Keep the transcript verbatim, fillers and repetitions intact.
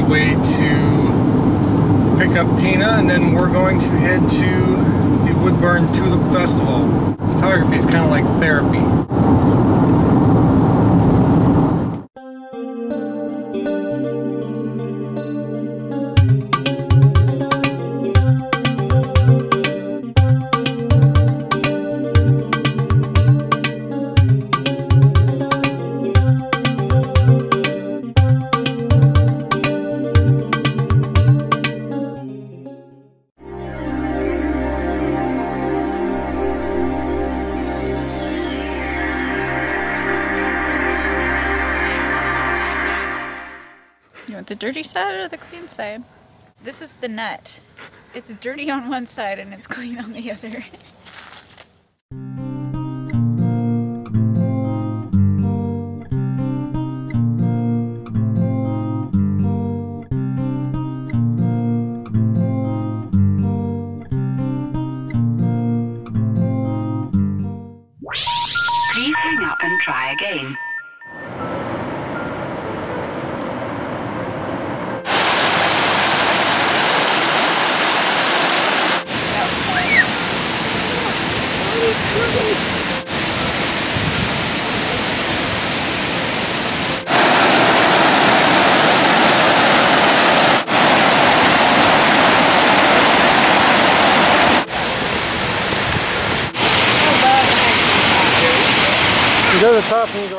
the way to pick up Tina, and then we're going to head to the Woodburn Tulip Festival. Photography is kind of like therapy. You want the dirty side or the clean side? This is the nut. It's dirty on one side and it's clean on the other. Please hang up and try again. You go to the top and you go